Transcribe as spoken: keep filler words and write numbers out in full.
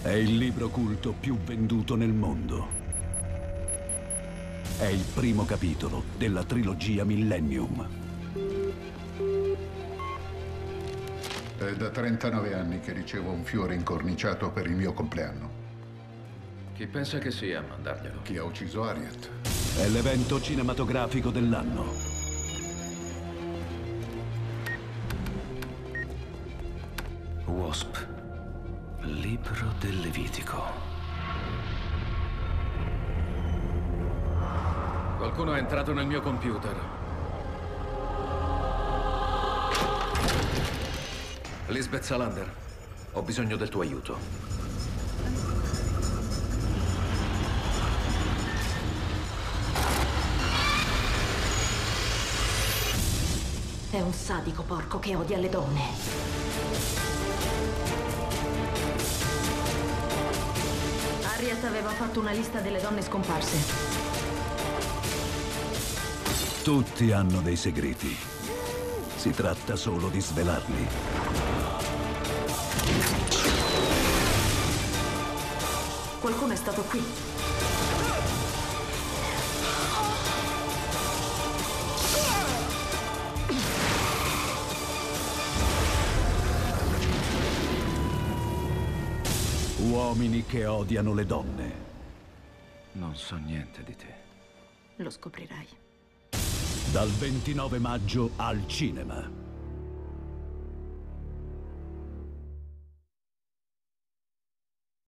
È il libro culto più venduto nel mondo. È il primo capitolo della trilogia Millennium. È da trentanove anni che ricevo un fiore incorniciato per il mio compleanno. Chi pensa che sia a mandarglielo? Chi ha ucciso Harriet? È l'evento cinematografico dell'anno. Wasp. Libro del Levitico. Qualcuno è entrato nel mio computer. Lisbeth Salander, ho bisogno del tuo aiuto. È un sadico porco che odia le donne. Harriet aveva fatto una lista delle donne scomparse. Tutti hanno dei segreti. Si tratta solo di svelarli. Qualcuno è stato qui. Uomini che odiano le donne. Non so niente di te. Lo scoprirai. Dal ventinove maggio al cinema.